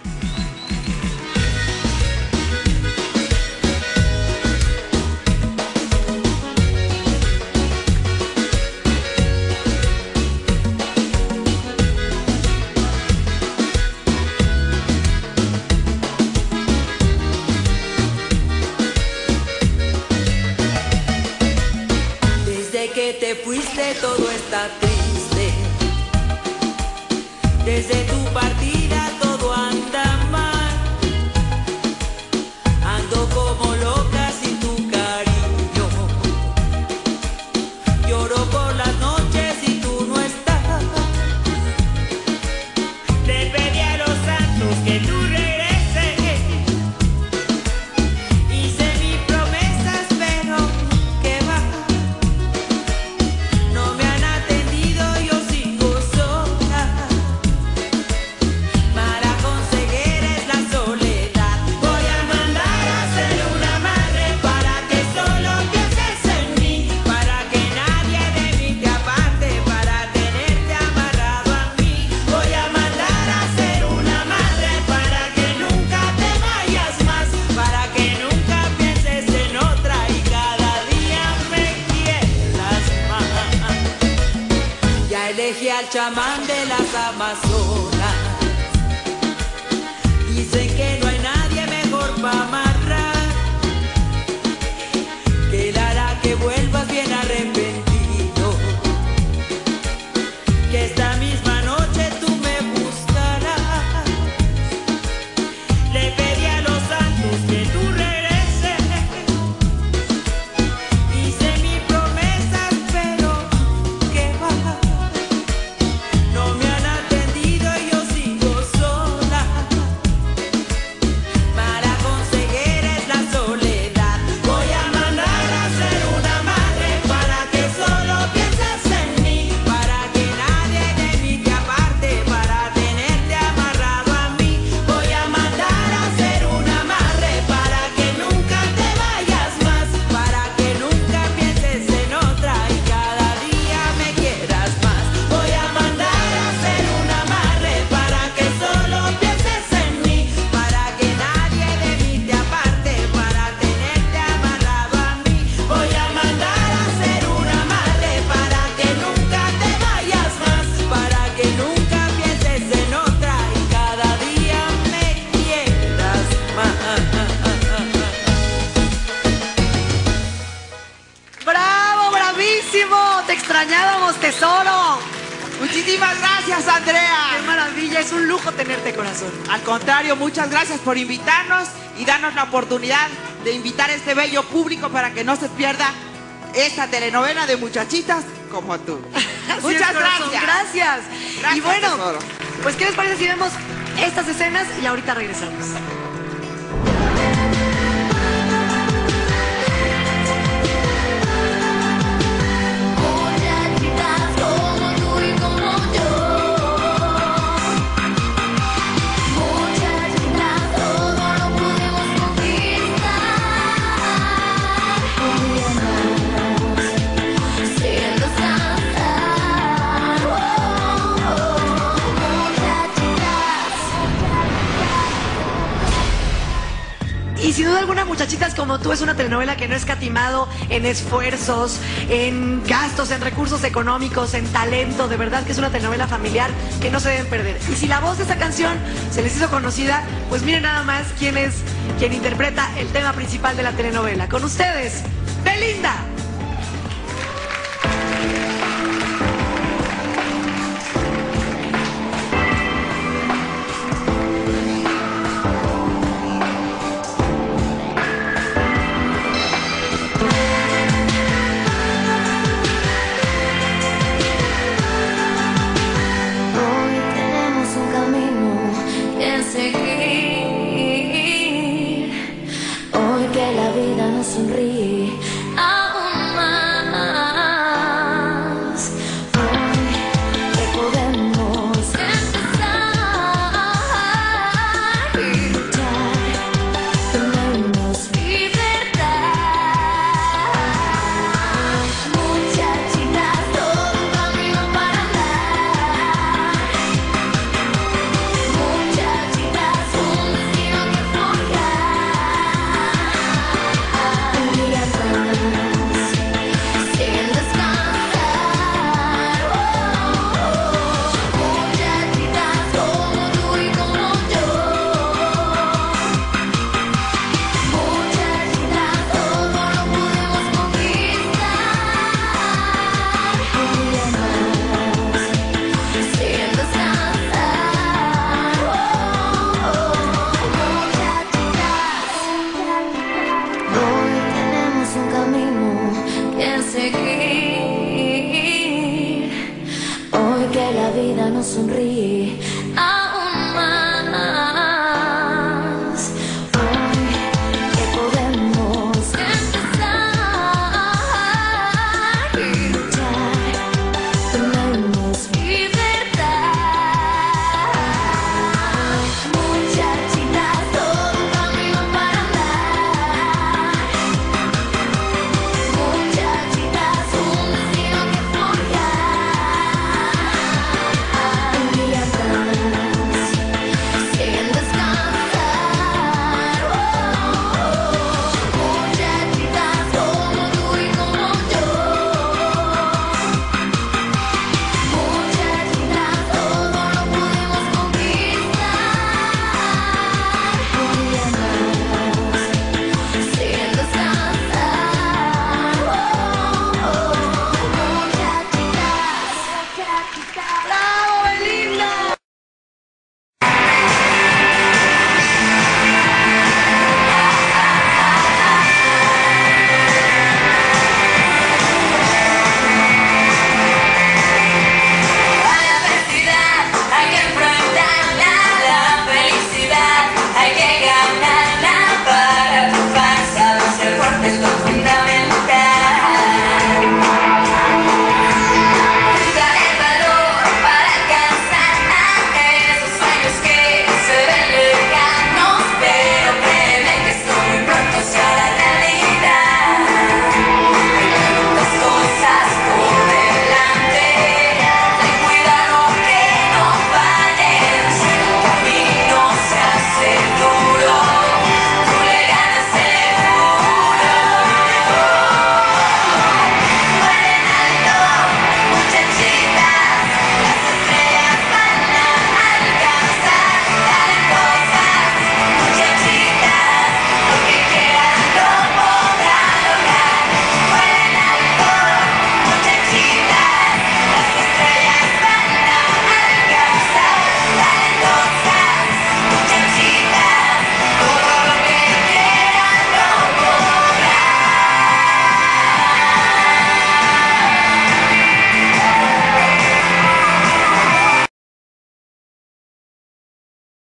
Que te fuiste todo está triste. Desde tu partida todo anda mal. Ando como loca sin tu cariño. Lloro por las noches y tú no estás. Le pedí a los santos que tú regreses. Hice mis promesas pero ¿qué va? Elegí al chamán de las Amazonas. Dicen que no hay nadie mejor para amarrar. Quedará que vuelvas bien arrepentido. Que esta misma noche tú me buscarás. Le pedí a los santos que tú regreses. Hice mis promesas pero ¿qué va? Te extrañábamos, tesoro. Muchísimas gracias, Andrea. Qué maravilla, es un lujo tenerte, corazón. Al contrario, muchas gracias por invitarnos y darnos la oportunidad de invitar a este bello público para que no se pierda esta telenovela de muchachitas como tú. Muchas gracias. Gracias. Y bueno, tesoro. pues ¿qué les parece si vemos estas escenas y ahorita regresamos? Y sin duda alguna, Muchachitas como tú es una telenovela que no ha escatimado en esfuerzos, en gastos, en recursos económicos, en talento. De verdad que es una telenovela familiar que no se deben perder. Y si la voz de esta canción se les hizo conocida, pues miren nada más quién es quien interpreta el tema principal de la telenovela. Con ustedes, Belinda. Hoy tenemos un camino que seguir.